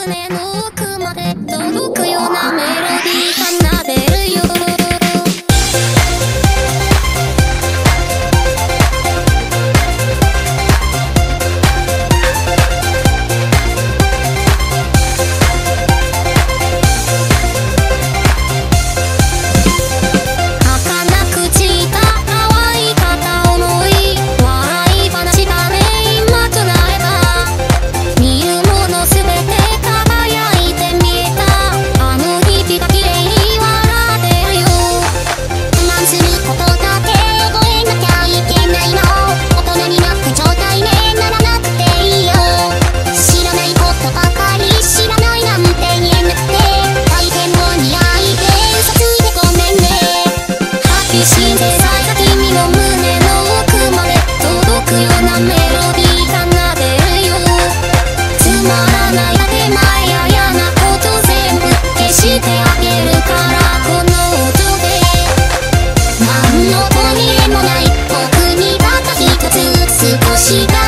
胸の奥まで届くようなメロディー奏でるよ。信じされた君の胸の奥まで届くようなメロディー奏でるよ。つまらない建前や嫌なこと全部消してあげるからこの音で何の取り柄もない僕にたった一つ少しだ